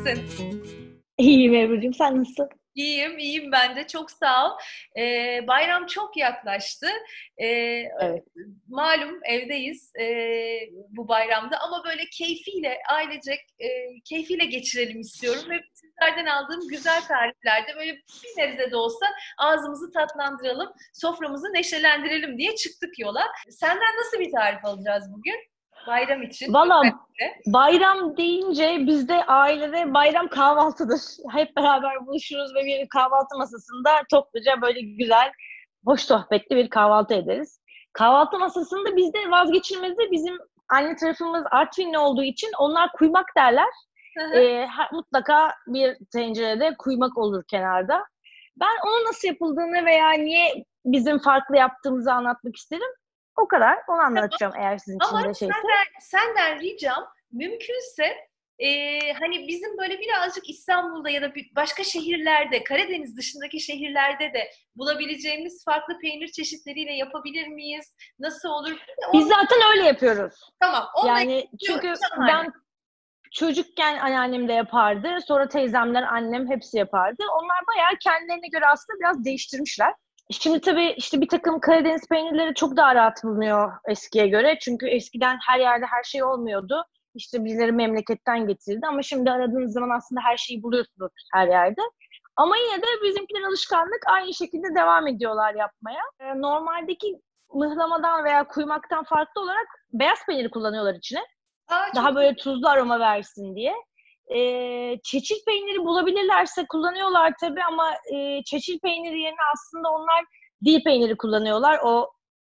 misin? İyiyim Ebru'cum, sen nasılsın? İyiyim ben de. Çok sağ ol. Bayram çok yaklaştı. Ee, Evet. Malum evdeyiz bu bayramda ama böyle keyfiyle, ailecek keyfiyle geçirelim istiyorum ve sizlerden aldığım güzel tariflerde böyle bir nebze de olsa ağzımızı tatlandıralım, soframızı neşelendirelim diye çıktık yola. Senden nasıl bir tarif alacağız bugün? Bayram için Valla özellikle. bayram deyince bizde ailede bayram kahvaltıdır. Hep beraber buluşuruz ve bir kahvaltı masasında topluca böyle güzel, hoş sohbetli bir kahvaltı ederiz. Kahvaltı masasında bizde vazgeçilmezi bizim anne tarafımız Artvinli olduğu için onlar kuymak derler. Hı hı. Mutlaka bir tencerede kuymak olur kenarda. Ben onun nasıl yapıldığını veya niye bizim farklı yaptığımızı anlatmak isterim. O kadar. Onu anlatacağım eğer sizin Ama için de şeyse. senden ricam mümkünse hani bizim böyle birazcık İstanbul'da ya da başka şehirlerde, Karadeniz dışındaki şehirlerde de bulabileceğimiz farklı peynir çeşitleriyle yapabilir miyiz? Nasıl olur? Biz Onu, zaten öyle yapıyoruz. tamam, onunla Yani ilgili çünkü şahane. ben çocukken anneannem de yapardı. Sonra teyzemler, annem hepsi yapardı. Onlar bayağı kendilerine göre aslında biraz değiştirmişler. Şimdi tabii işte bir takım Karadeniz peynirleri çok daha rahat bulunuyor eskiye göre. Çünkü eskiden her yerde her şey olmuyordu. İşte birileri memleketten getirildi ama şimdi aradığınız zaman aslında her şeyi buluyorsunuz her yerde. Ama yine de bizimkiler alışkanlık aynı şekilde devam ediyorlar yapmaya. Normaldeki mıhlamadan veya kuymaktan farklı olarak beyaz peyniri kullanıyorlar içine. Aa, çok Daha böyle tuzlu aroma versin diye. Çeçil peyniri bulabilirlerse kullanıyorlar tabii ama çeçil peyniri yerine aslında onlar dil peyniri kullanıyorlar. O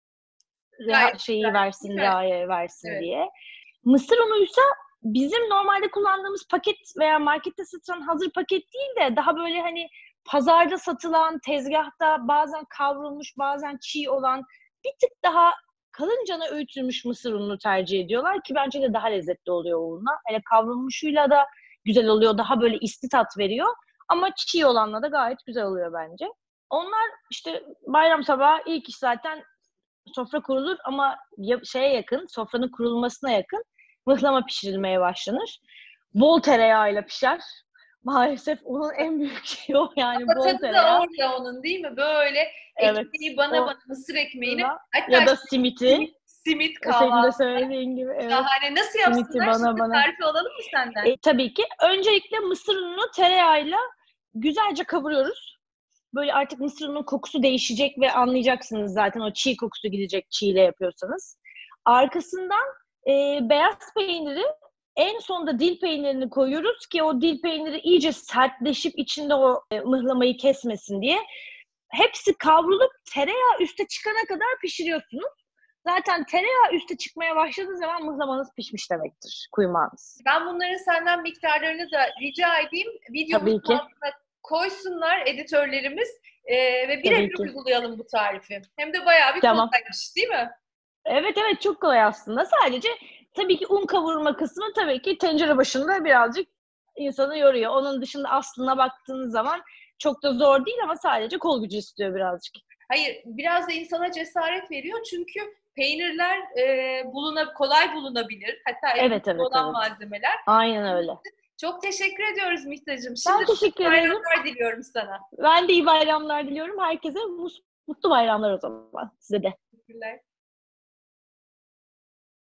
gayet şeyi güzel, değil versin, mi? reha versin Evet. diye. Mısır unuysa bizim normalde kullandığımız paket veya markette satılan hazır paket değil de daha böyle hani pazarda satılan, tezgahta bazen kavrulmuş, bazen çiğ olan bir tık daha kalıncana öğütülmüş mısır ununu tercih ediyorlar ki bence de daha lezzetli oluyor onunla. Hele kavrulmuşuyla da güzel oluyor, daha böyle isli tat veriyor. Ama çiğ olanla da gayet güzel oluyor bence. Onlar işte bayram sabahı ilk iş zaten sofra kurulur ama şeye yakın, sofranın kurulmasına yakın mıhlama pişirilmeye başlanır. Bol tereyağıyla pişer. Maalesef onun en büyük şeyi o yani Ama bol tadı da tereyağı. orada onun, değil mi? Böyle Evet. ekmeği bana mısır ekmeğini, Onunla ya hatta da simiti. simit Senin de kahvaltı. söylediğin gibi evet. Şahane. Nasıl Simiti yapsınlar? bana Şimdi bana. tarifi alalım mı senden? Tabii ki. Öncelikle mısır ununu tereyağıyla güzelce kavuruyoruz. Böyle artık mısır ununun kokusu değişecek ve anlayacaksınız zaten o çiğ kokusu gidecek çiğle yapıyorsanız. Arkasından beyaz peyniri en sonda dil peynirini koyuyoruz ki o dil peyniri iyice sertleşip içinde o mıhlamayı kesmesin diye. Hepsi kavrulup tereyağı üste çıkana kadar pişiriyorsunuz. Zaten tereyağı üste çıkmaya başladığı zaman mıhlamanız pişmiş demektir, kuymağınız. Ben bunların senden miktarlarını da rica edeyim. Tabii Videomuzun ki, altına koysunlar editörlerimiz ve tabii birebir ki. uygulayalım bu tarifi. Hem de bayağı bir Tamam. kolaymış, değil mi? Evet evet çok kolay aslında. Sadece tabii ki un kavurma kısmı tabii ki tencere başında birazcık insanı yoruyor. Onun dışında aslına baktığınız zaman çok da zor değil ama sadece kol gücü istiyor birazcık. Hayır, biraz da insana cesaret veriyor çünkü peynirler kolay bulunabilir. Hatta Evet elimizde evet olan evet. malzemeler. Aynen öyle. Çok teşekkür ediyoruz Mihtacığım. Ben Şimdi teşekkür ederim. bayramlar diliyorum sana. Ben de iyi bayramlar diliyorum. Herkese mutlu bayramlar o zaman size de. Teşekkürler.